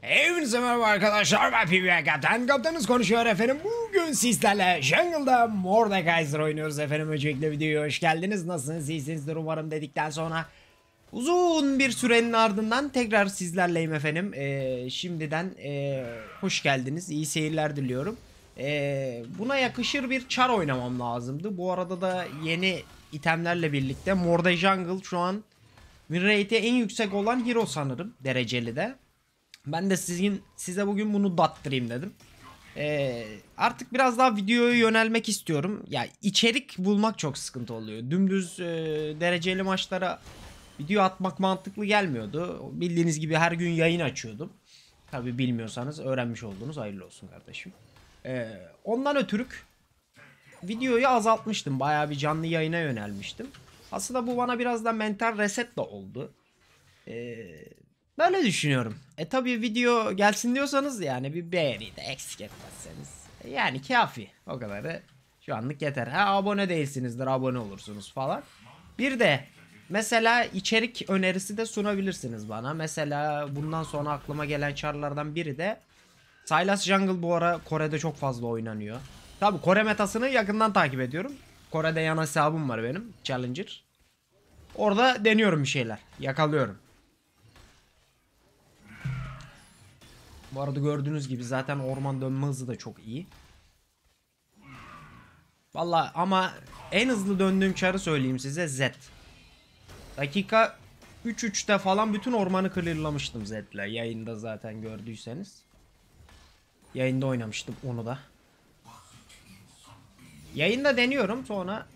Hepinize merhaba arkadaşlar, ben PvP Kaptanınız konuşuyor efendim. Bugün sizlerle Jungle'da Mordekaiser oynuyoruz efendim. Öncelikle videoya hoş geldiniz. Nasılsınız, iyisinizdir umarım dedikten sonra uzun bir sürenin ardından tekrar sizlerleyim efendim. Şimdiden hoş geldiniz, iyi seyirler diliyorum. Buna yakışır bir çar oynamam lazımdı. Bu arada da yeni itemlerle birlikte Morde Jungle şu an win rate'i en yüksek olan hero sanırım, dereceli de. Ben de size bugün bunu dattırayım dedim. Artık biraz daha videoya yönelmek istiyorum. Ya içerik bulmak çok sıkıntı oluyor. Dümdüz dereceli maçlara video atmak mantıklı gelmiyordu. Bildiğiniz gibi her gün yayın açıyordum. Tabi bilmiyorsanız öğrenmiş oldunuz, hayırlı olsun kardeşim. Ondan ötürük videoyu azaltmıştım. Bayağı bir canlı yayına yönelmiştim. Aslında bu bana biraz da mental reset de oldu. Böyle düşünüyorum. Tabi video gelsin diyorsanız yani bir beğeni de eksik etmezseniz. Yani kafi. O kadarı şu anlık yeter. Ha, abone değilsinizdir, abone olursunuz falan. Bir de mesela içerik önerisi de sunabilirsiniz bana. Mesela bundan sonra aklıma gelen çarlardan biri de Sylas Jungle. Bu ara Kore'de çok fazla oynanıyor. Tabi Kore metasını yakından takip ediyorum. Kore'de yan hesabım var benim, Challenger. Orada deniyorum bir şeyler. Yakalıyorum. Bu arada gördüğünüz gibi zaten orman dönme hızı da çok iyi. Vallahi ama en hızlı döndüğüm çarı söyleyeyim size, Z. Dakika 3.3'te falan bütün ormanı clearlamıştım Z'le. Yayında zaten gördüyseniz. Yayında oynamıştım onu da. Yayında deniyorum sonra.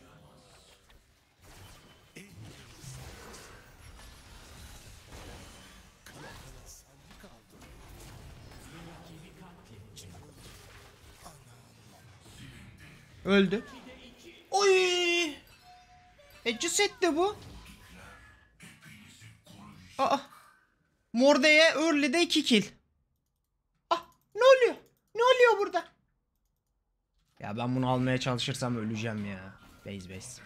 Öldü. Oy! Ceset bu. Aa. Morde'ye early'de 2 kill. Ah, ne oluyor? Ne oluyor burada? Ya ben bunu almaya çalışırsam öleceğim ya. Base.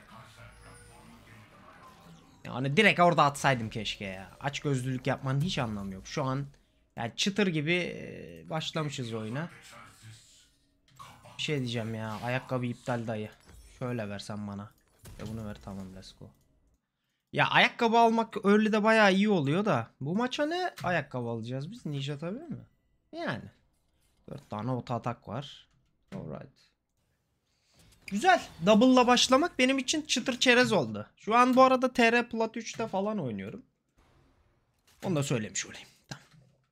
Yani direkt orada atsaydım keşke ya. Aç gözlülük yapmanın hiç anlamı yok. Şu an yani çıtır gibi başlamışız oyuna. Bir şey diyeceğim ya. Ayakkabı iptal dayı. Şöyle versen bana. Bunu ver, tamam, let's go. Ya ayakkabı almak öyle de bayağı iyi oluyor da. Bu maça ne ayakkabı alacağız biz? Ninja tabii mi? Yani. 4 tane auto atak var. Alright. Güzel. Double'la başlamak benim için çıtır çerez oldu. Şu an bu arada TR Plat 3'te falan oynuyorum. Onu da söylemiş olayım. Tamam.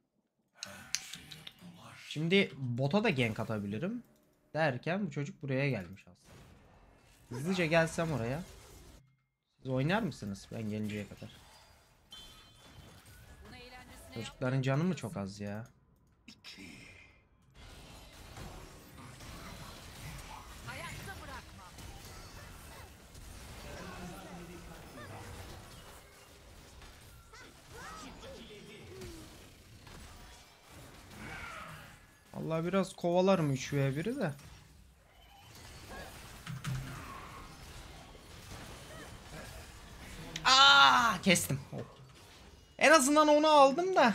Şimdi bota da gank atabilirim. Derken bu çocuk buraya gelmiş aslında. Hızlıca gelsem oraya. Siz oynar mısınız ben gelinceye kadar? Çocukların canı mı çok az ya? Allah biraz kovalarım 3v1'i de. Aa, kestim. Oh. En azından onu aldım da.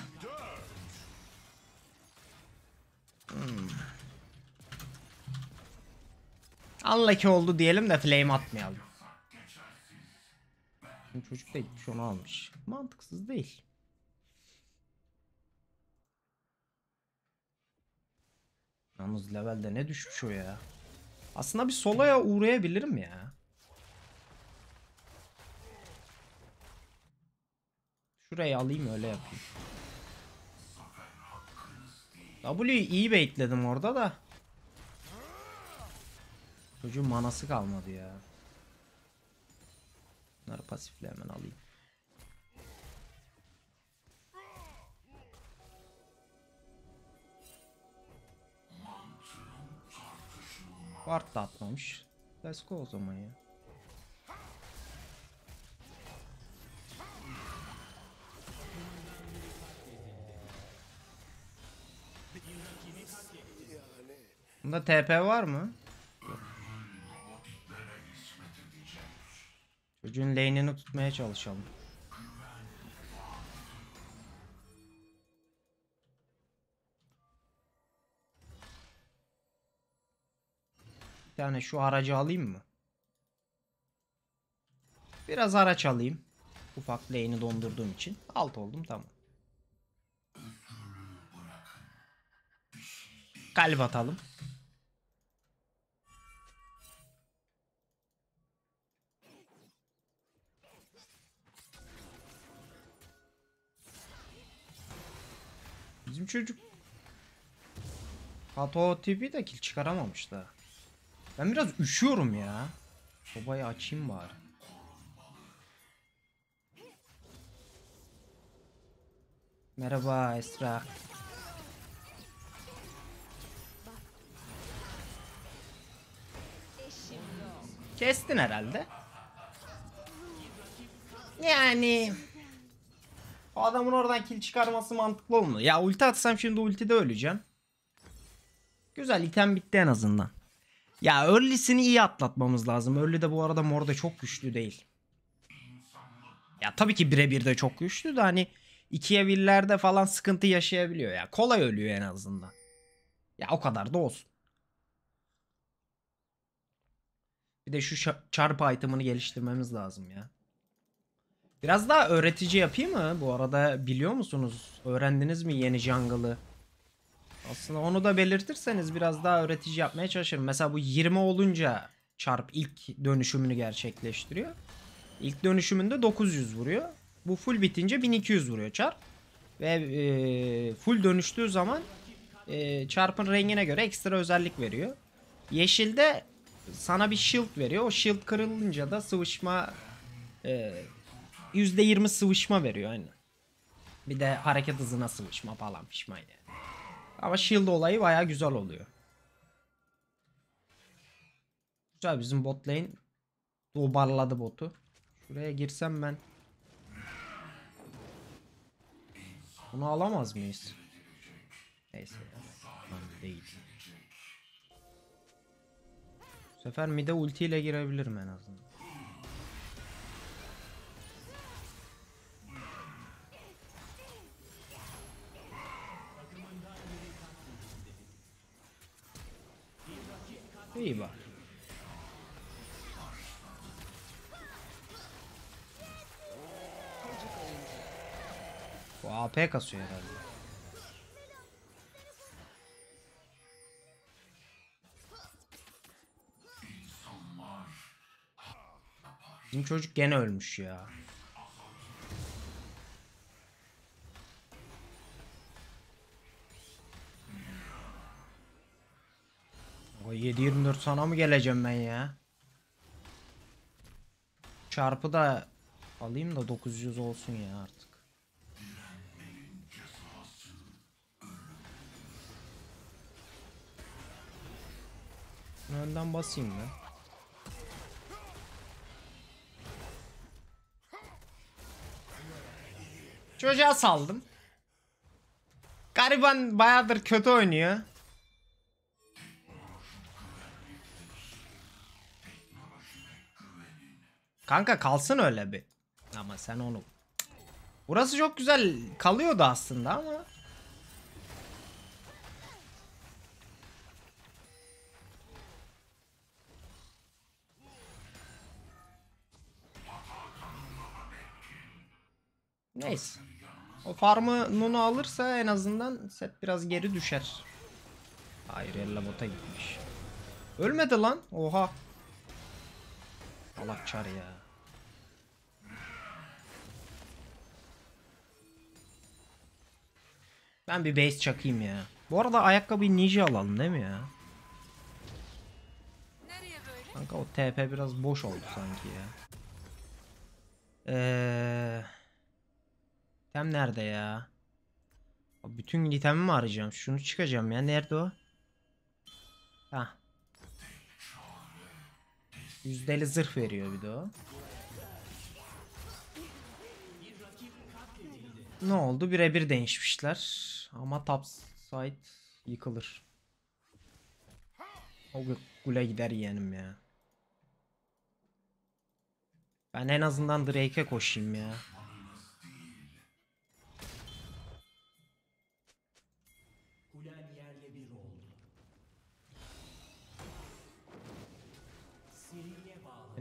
Unlucky oldu diyelim de flame atmayalım. Şimdi çocuk da gitmiş onu almış. Mantıksız değil. Yalnız levelde ne düşmüş o ya. Aslında bir soloya uğrayabilirim ya. Şurayı alayım öyle yapayım. W'yi iyi baitledim orada da. Çocuğun manası kalmadı ya. Bunları pasifle hemen alayım. Ward da atmamış. Let's go o zaman ya. Bunda TP var mı? Çocuğun lane'ini tutmaya çalışalım. Bir tane şu aracı alayım mı? Biraz araç alayım. Ufak lane'i dondurduğum için. Alt oldum, tamam. Kalp atalım. Bizim çocuk Pato tipi de kill çıkaramamış da. Ben biraz üşüyorum ya. Sobayı açayım bari. Merhaba Esra. Kestin herhalde. Yani o adamın oradan kill çıkarması mantıklı olmadı. Ya ulti atsam şimdi ultide öleceğim. Güzel, item bitti en azından. Ya early'sini iyi atlatmamız lazım. Early de bu arada morda çok güçlü değil. Ya tabii ki birebir de çok güçlü de hani ikiye birlerde falan sıkıntı yaşayabiliyor ya. Kolay ölüyor en azından. Ya o kadar da olsun. Bir de şu çarpı item'ını geliştirmemiz lazım ya. Biraz daha öğretici yapayım mı? Bu arada biliyor musunuz? Öğrendiniz mi yeni jungle'ı? Aslında onu da belirtirseniz biraz daha öğretici yapmaya çalışırım. Mesela bu 20 olunca çarp ilk dönüşümünü gerçekleştiriyor. İlk dönüşümünde 900 vuruyor. Bu full bitince 1200 vuruyor çarp. Ve full dönüştüğü zaman çarpın rengine göre ekstra özellik veriyor. Yeşilde sana bir shield veriyor. O shield kırılınca da sıvışma %20 sıvışma veriyor aynı. Bir de hareket hızına sıvışma falan pişman yani. Ama shield olayı baya güzel oluyor. Güzel, bizim bot lane dobarladı botu. Şuraya girsem ben bunu alamaz mıyız? Neyse ya. Değil. Bu sefer mid'e ultiyle girebilirim en azından. İyi bak. Bu AP kasıyor herhalde. Bizim çocuk gene ölmüş ya. O 7-24 sana mı geleceğim ben ya? Çarpı da alayım da 900 olsun ya artık. Önden basayım ben. Çocuğa saldım. Gariban bayağıdır kötü oynuyor. Kanka kalsın öyle bir. Ama sen onu... Burası çok güzel kalıyordu aslında ama... Neyse. O farmı Nunu alırsa en azından set biraz geri düşer. Hayır, elle bota gitmiş. Ölmedi lan. Oha. Allah çar ya. Ben bir base çakayım ya. Bu arada ayakkabıyı ninja alalım değil mi ya? Kanka o TP biraz boş oldu sanki ya. İtem nerede ya? Bütün itemi mi arayacağım? Şunu çıkacağım ya. Nerede o? Hah. %50 zırh veriyor bir de o. Ne oldu? Birebir değişmişler. Ama top side yıkılır. O gule gider yeğenim ya. Ben en azından Drake'e koşayım ya.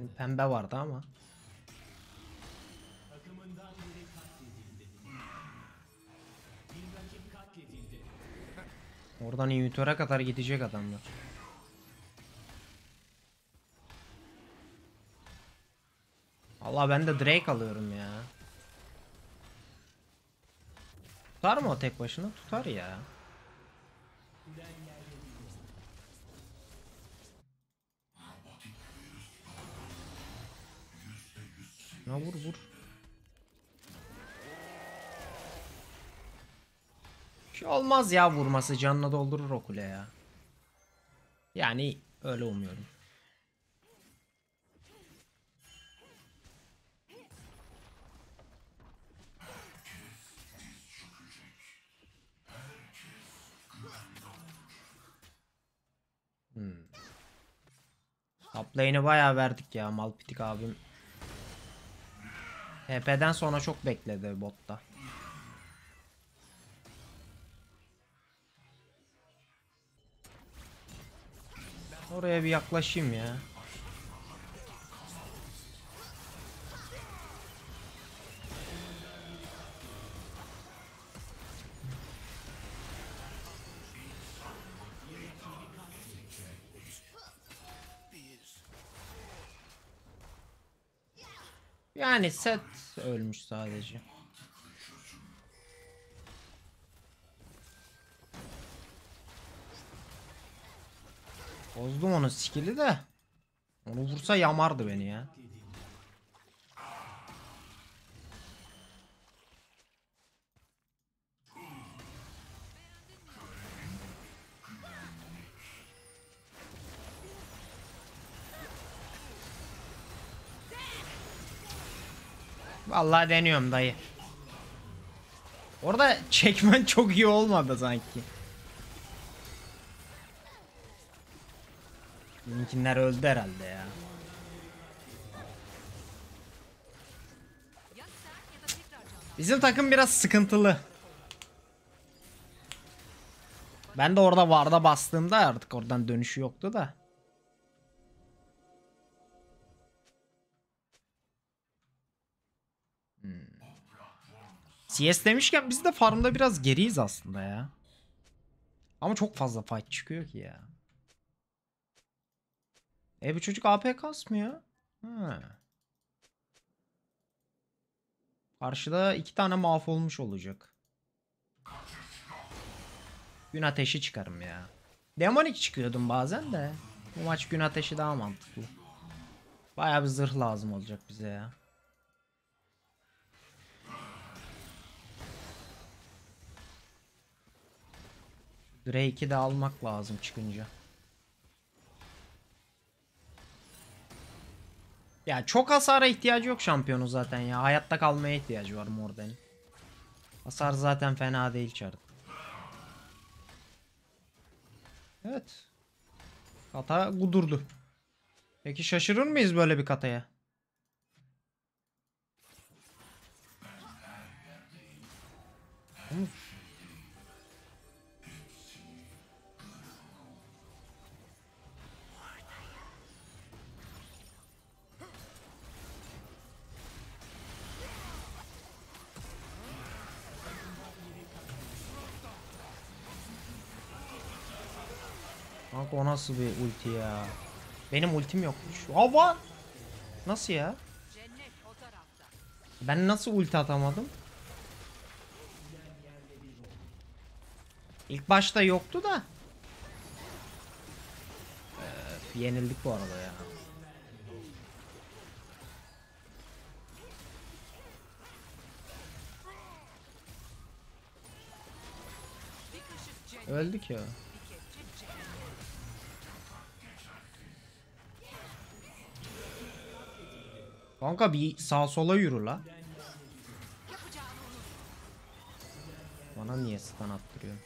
Pembe vardı ama. Oradan inhibitöre kadar gidecek adamlar. Allah ben de Drake alıyorum ya. Tutar mı o tek başına? Tutar ya. Na vur vur. Şey olmaz ya, vurması canına doldurur o kule ya. Yani öyle umuyorum. Top lane'i bayağı verdik ya, Malpitik abim. TP'den sonra çok bekledi botta. Oraya bir yaklaşayım ya. Yani set ölmüş sadece. Bozdum onun skill'i de. Onu vursa yamardı beni ya. Vallahi deniyorum dayı. Orada çekmen çok iyi olmadı sanki. Bizimkiler öldü herhalde ya. Bizim takım biraz sıkıntılı. Ben de orada varda bastığımda artık oradan dönüşü yoktu da. CS demişken biz de farmda biraz geriyiz aslında ya. Ama çok fazla fight çıkıyor ki ya. Bu çocuk AP kasmıyor. Ha. Karşıda 2 tane mahvolmuş olacak. Gün ateşi çıkarım ya. Demonik çıkıyordum bazen de. Bu maç gün ateşi daha mantıklı. Bayağı bir zırh lazım olacak bize ya. Drake'i de almak lazım çıkınca. Ya çok hasara ihtiyacı yok şampiyonu zaten ya. Hayatta kalmaya ihtiyacı var Morden'in. Hasar zaten fena değil çarı. Evet. Kata gudurdu. Peki şaşırır mıyız böyle bir kataya? Kanka o nasıl bir ulti ya? Benim ultim yokmuş. Hava! Nasıl ya? Ben nasıl ulti atamadım? İlk başta yoktu da. Yenildik bu arada ya. Öldük ya. Kanka bir sağa sola yürü la. Bana niye stun attırıyor?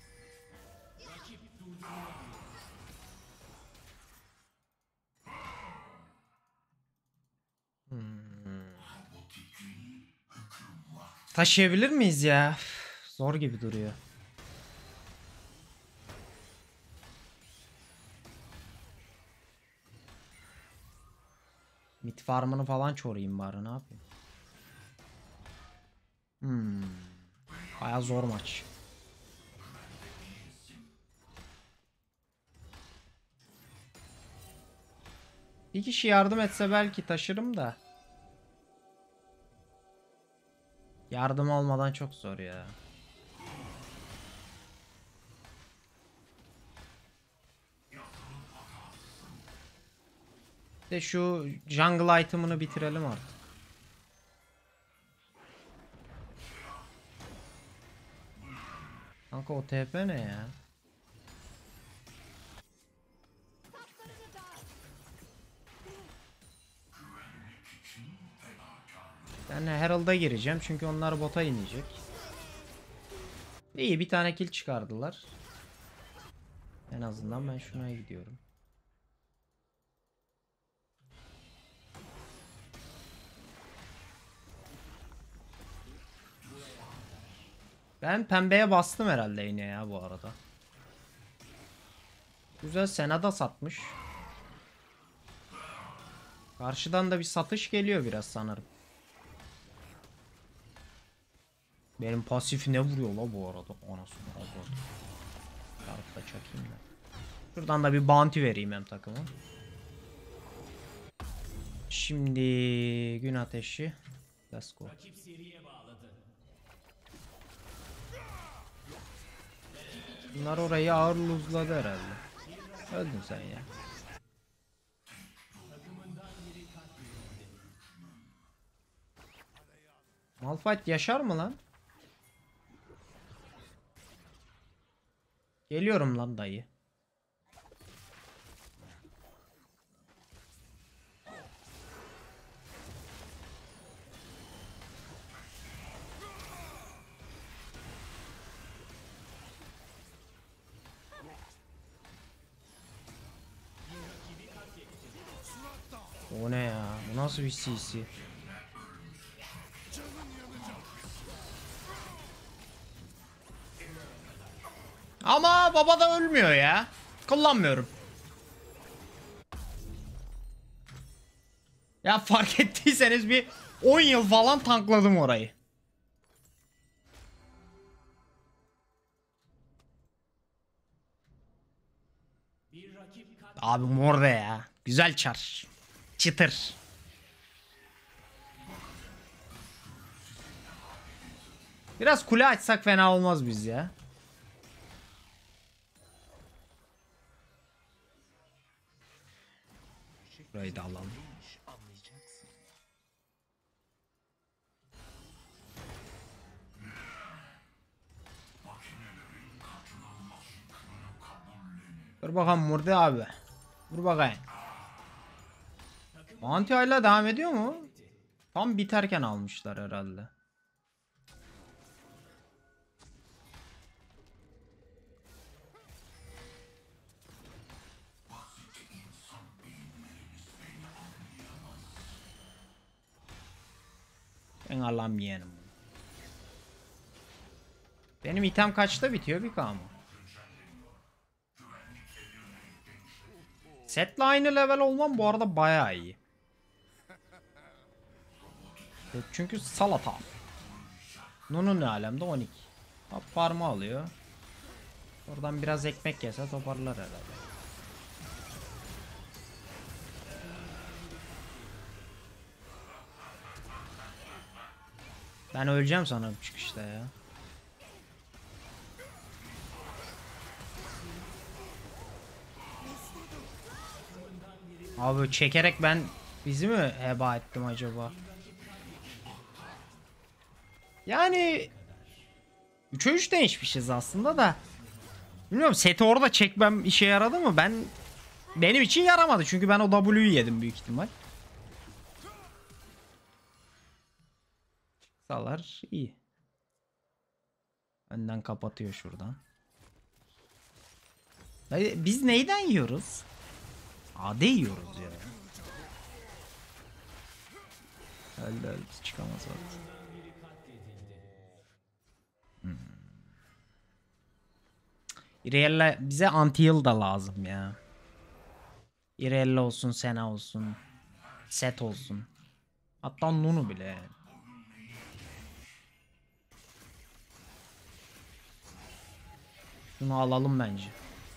Taşıyabilir miyiz ya? Zor gibi duruyor. Mid farmını falan çorayım bari, ne yapayım. Baya zor maç. Bir kişi yardım etse belki taşırım da. Yardım olmadan çok zor ya. De şu jungle item'ını bitirelim artık. Kanka o TP ne ya? Ben Herald'a gireceğim çünkü onlar bota inecek. İyi, bir tane kill çıkardılar. En azından ben şuna gidiyorum. Ben pembeye bastım herhalde yine ya bu arada. Güzel, Sena'da satmış. Karşıdan da bir satış geliyor biraz sanırım. Benim pasif ne vuruyor la bu arada? Anasını avradım. Tarıkta çakayım da. Şuradan da bir bounty vereyim hem takıma. Şimdi gün ateşi. Let's go. Bunlar orayı ağır luzladı herhalde. Öldün sen ya. Malphite yaşar mı lan? Geliyorum lan dayı. O ne ya? Bu nasıl bir CC? Ama baba da ölmüyor ya. Kullanmıyorum. Ya fark ettiyseniz bir 10 yıl falan tankladım orayı. Abi mor ya. Güzel çar. Çıtır. Biraz kule açsak fena olmaz biz ya. Burayı da alalım. Dur bakalım Murdi abi. Dur bakayım. Anti hala devam ediyor mu? Tam biterken almışlar herhalde. Ben Allah'ım yeğenim. Benim item kaçta bitiyor bir mı? Setle aynı level olmam bu arada bayağı iyi. Çünkü salata. Nunu ne alemde 12. Hop parmağı alıyor. Oradan biraz ekmek yese toparlar herhalde. Ben öleceğim sanırım çıkışta ya. Abi çekerek ben bizi mi heba ettim acaba? Yani 3'e 3 değişmişiz aslında da. Bilmiyorum, seti orada çekmem işe yaradı mı? Benim için yaramadı çünkü ben o W'yu yedim büyük ihtimal. Salar iyi. Önden kapatıyor şuradan. Biz neyden yiyoruz? AD yiyoruz ya. Öldü çıkamaz orada. Irelia bize anti-heal da lazım ya. Irelia olsun, Senna olsun. Set olsun. Hatta Nunu bile yani. Şunu alalım bence.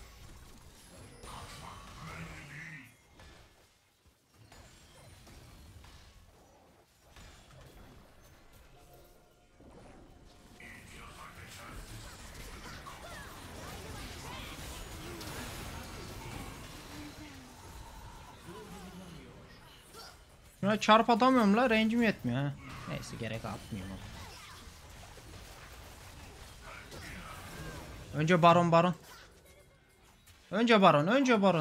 Şuna çarp atamıyorum la, range'im yetmiyor ha. Neyse, gerek atmıyorum. Önce baron. Önce baron.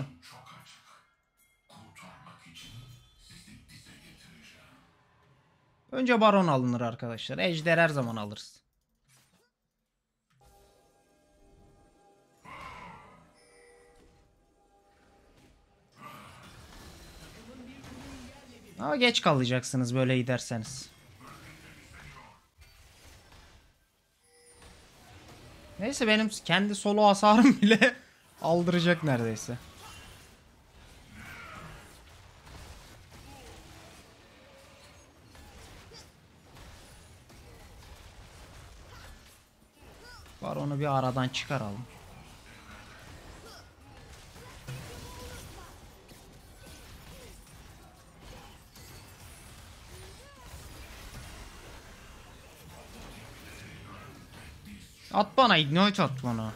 Önce baron alınır arkadaşlar. Ejder her zaman alırız. Ama geç kalacaksınız böyle giderseniz. Neyse, benim kendi solo hasarım bile aldıracak neredeyse. Var, onu bir aradan çıkaralım. At bana, ignite at bana.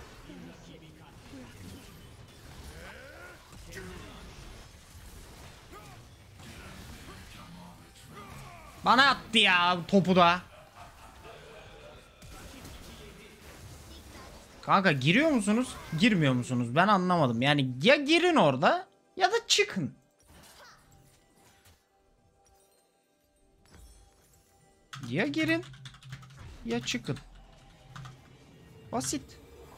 Bana attı ya topu da. Kanka, giriyor musunuz? Girmiyor musunuz? Ben anlamadım. Yani ya girin orada ya da çıkın. Ya girin ya çıkın. Basit.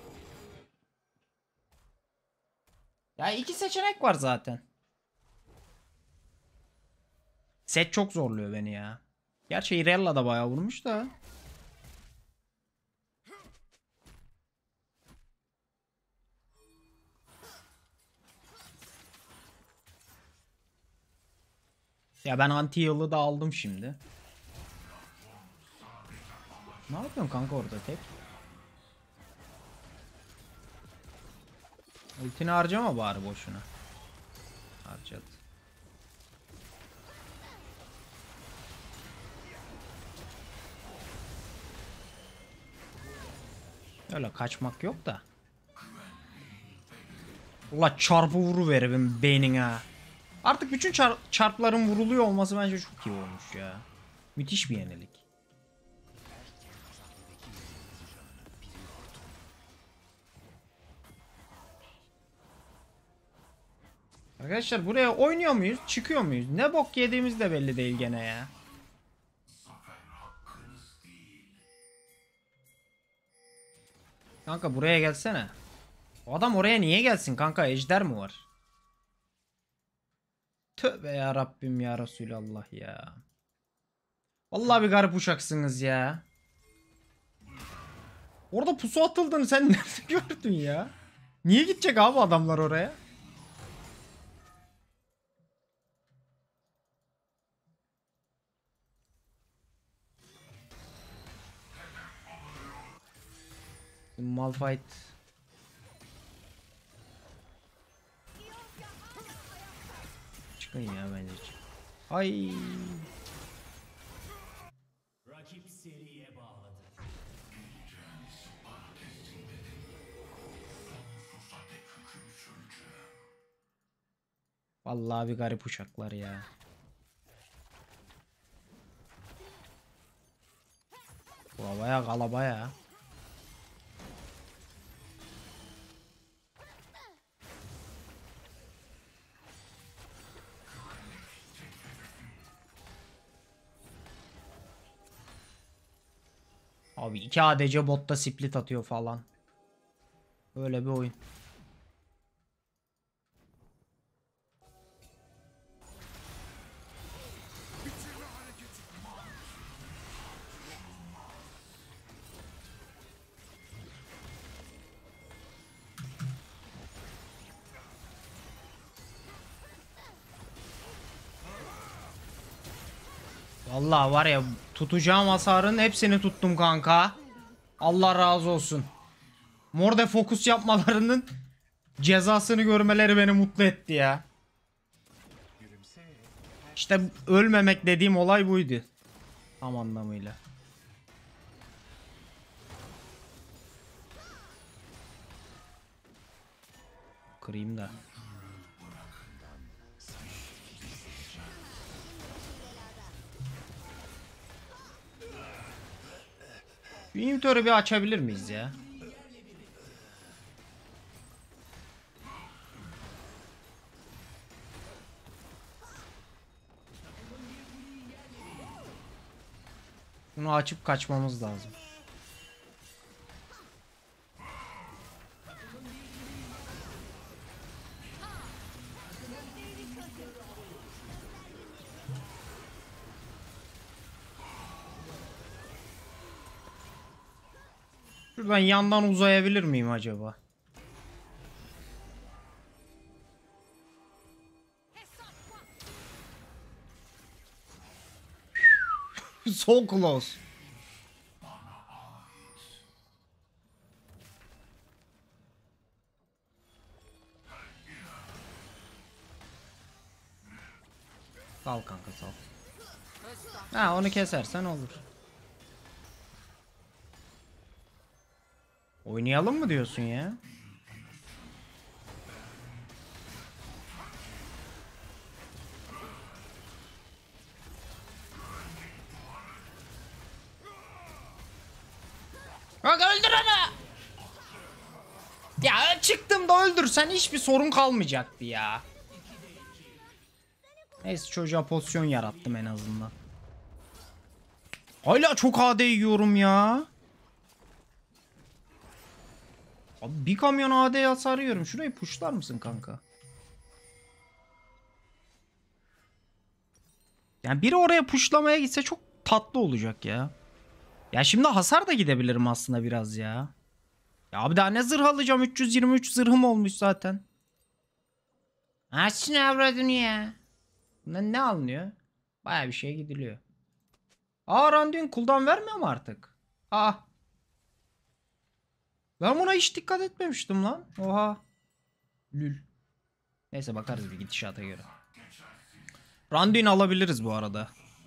Ya iki seçenek var zaten. Set çok zorluyor beni ya. Gerçi Irelia da bayağı vurmuş da. Ya ben anti heal'ı da aldım şimdi. Ne yapıyorsun kanka orada tek? Ultini harcama bari boşuna. Harcadı. Öyle kaçmak yok da. Ula çarpı vuruverim beynine. Artık bütün çarpların vuruluyor olması bence çok iyi olmuş ya. Müthiş bir yenilik. Arkadaşlar, buraya oynuyor muyuz? Çıkıyor muyuz? Ne bok yediğimiz de belli değil gene ya. Kanka buraya gelsene. O adam oraya niye gelsin kanka? Ejder mi var? Tövbe ya Rabbim ya Resulallah ya. Vallahi bir garip uçaksınız ya. Orada pusu atıldığını sen nerede gördün ya? Niye gidecek abi adamlar oraya? Malphite. Çıkın ya bence. Ay. Rakip seriye bağladı. Vallahi bir garip uçaklar ya. Bu havaya kalaba ya. Abi 2 ADC botta split atıyor falan. Öyle bir oyun. Allah var ya, tutacağım hasarın hepsini tuttum kanka. Allah razı olsun. Morda fokus yapmalarının cezasını görmeleri beni mutlu etti ya. İşte ölmemek dediğim olay buydu. Tam anlamıyla. Kırayım da. Şu inventörü bir açabilir miyiz ya? Bunu açıp kaçmamız lazım. Şuradan yandan uzayabilir miyim acaba? So close. Sal kanka, sal. Ha, onu kesersen olur. Oynayalım mı diyorsun ya? Bak, öldür onu. Ya çıktım da öldürsen hiçbir sorun kalmayacaktı ya. Neyse, çocuğa pozisyon yarattım en azından. Hala çok AD yiyorum ya. Abi bir kamyon AD hasar yiyorum. Şurayı pushlar mısın kanka? Yani biri oraya pushlamaya gitse çok tatlı olacak ya. Ya şimdi hasar da gidebilirim aslında biraz ya. Ya abi daha ne zırh alacağım? 323 zırhım olmuş zaten. Açsın avradını ya. Bundan ne alınıyor? Baya bir şey gidiliyor. Aa, Randuin cooldown vermiyor mu artık? Aa. Ben buna hiç dikkat etmemiştim lan. Oha. Lül. Neyse, bakarız bir gidişata göre. Randuin alabiliriz bu arada.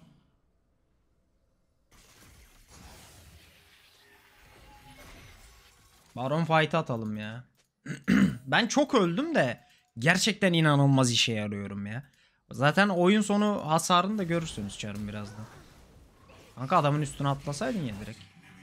Baron fight atalım ya. Ben çok öldüm de gerçekten inanılmaz işe yarıyorum ya. Zaten oyun sonu hasarını da görürsünüz çarım birazdan. Kanka adamın üstüne atlasaydın ya direkt.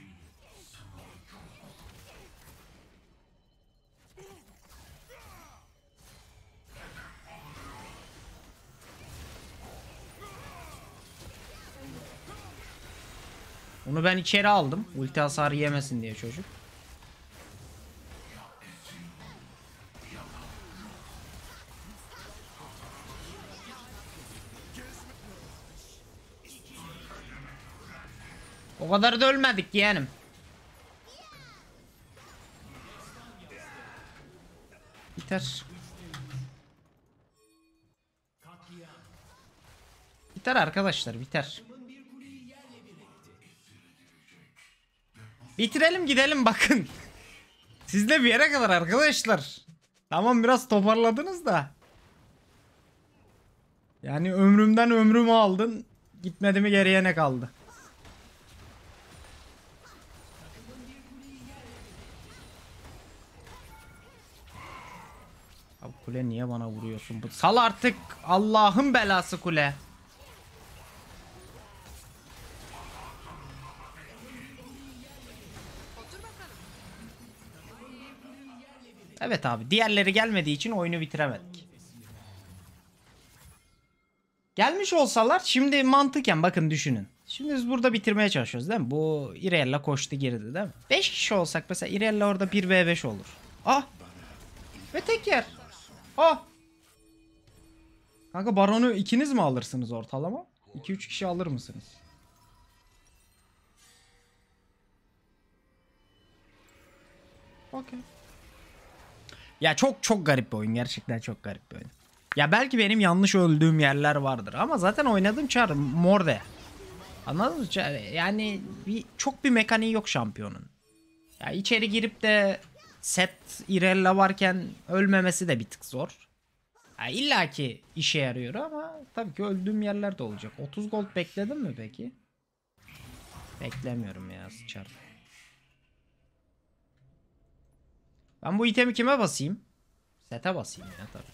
Onu ben içeri aldım. Ulti hasarı yemesin diye çocuk. O kadar da ölmedik yeğenim. Biter. Biter arkadaşlar, biter. Bitirelim gidelim bakın. Siz de bir yere kadar arkadaşlar. Tamam, biraz toparladınız da. Yani ömrümden ömrümü aldın. Gitmedi mi geriye ne kaldı? Abi kule niye bana vuruyorsun? Sal artık, Allah'ın belası kule. Evet abi, diğerleri gelmediği için oyunu bitiremedik. Gelmiş olsalar şimdi mantıken bakın düşünün. Şimdi biz burada bitirmeye çalışıyoruz değil mi? Bu Irelia koştu girdi değil mi? 5 kişi olsak mesela Irelia orada 1v5 olur. Ah! Ve tek yer. Ah! Kanka Baron'u ikiniz mi alırsınız ortalama? 2-3 kişi alır mısınız? Okey. Ya çok çok garip bir oyun. Gerçekten çok garip bir oyun. Ya belki benim yanlış öldüğüm yerler vardır ama zaten oynadığım çar Morde. Anladın mı? Yani çok bir mekaniği yok şampiyonun. Ya içeri girip de set Irelia varken ölmemesi de bir tık zor. Ya illa ki işe yarıyor ama tabii ki öldüğüm yerler de olacak. 30 gold bekledin mi peki? Beklemiyorum ya, sıçar. Ben bu itemi kime basayım? Sete basayım ya tabii.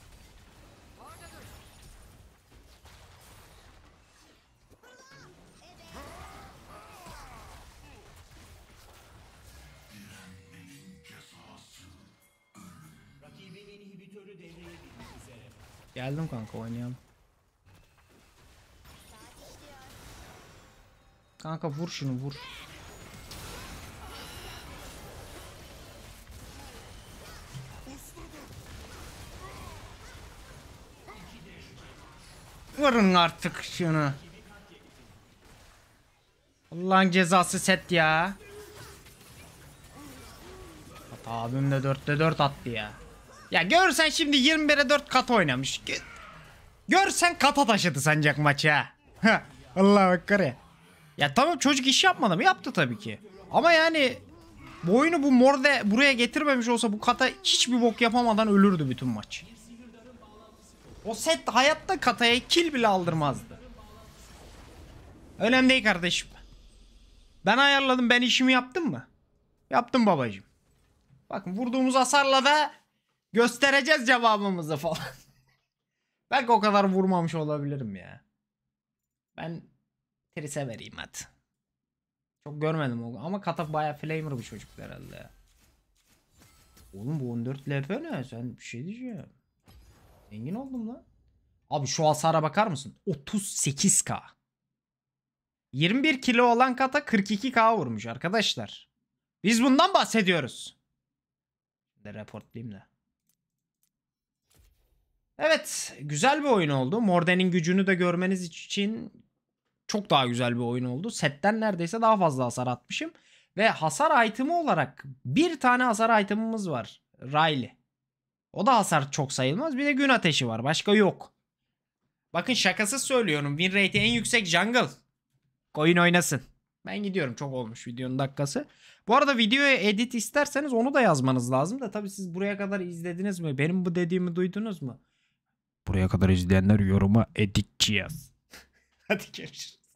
Geldim kanka, oynayalım. Kanka vur şunu, vur. Vurun artık şunu. Allah'ın cezası set ya. Abim de 4'te 4 attı ya. Ya görsen şimdi 21'e 4 kat oynamış. Görsen kata taşıdı sancak maçı ha. Allah bakar ya. Ya tamam, çocuk iş yapmadı mı? Yaptı tabii ki. Ama yani bu oyunu bu Morde buraya getirmemiş olsa bu kata hiçbir bok yapamadan ölürdü bütün maç. O set hayatta kataya kill bile aldırmazdı. Önemli değil kardeşim. Ben ayarladım, ben işimi yaptım mı? Yaptım babacığım. Bakın vurduğumuz hasarla da göstereceğiz cevabımızı falan. Belki o kadar vurmamış olabilirim ya. Ben Tris'e vereyim hadi. Çok görmedim o ama kata bayağı flamer bir çocuk herhalde ya. Oğlum bu 14 LP ne? Sen bir şey diyeceğim. Zengin oldum lan. Abi şu hasara bakar mısın? 38k. 21 kilo olan kata 42k vurmuş arkadaşlar. Biz bundan bahsediyoruz. De reportlayayım da. Evet, güzel bir oyun oldu. Morden'in gücünü de görmeniz için çok daha güzel bir oyun oldu. Setten neredeyse daha fazla hasar atmışım. Ve hasar item'i olarak bir tane hasar item'ımız var. Riley. O da hasar çok sayılmaz. Bir de gün ateşi var. Başka yok. Bakın şakasız söylüyorum. Win rate'i en yüksek jungle. Oyun oynasın. Ben gidiyorum. Çok olmuş videonun dakikası. Bu arada videoya edit isterseniz onu da yazmanız lazım da. Tabii siz buraya kadar izlediniz mi? Benim bu dediğimi duydunuz mu? Buraya kadar izleyenler yoruma editçi yaz. Hadi görüşürüz.